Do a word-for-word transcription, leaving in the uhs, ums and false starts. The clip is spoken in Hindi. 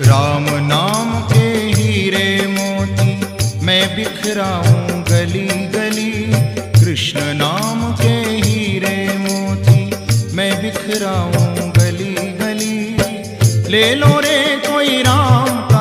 राम नाम के हीरे मोती मैं बिखराऊं गली गली। कृष्ण नाम के हीरे मोती मैं बिखराऊं गली गली। ले लो रे कोई राम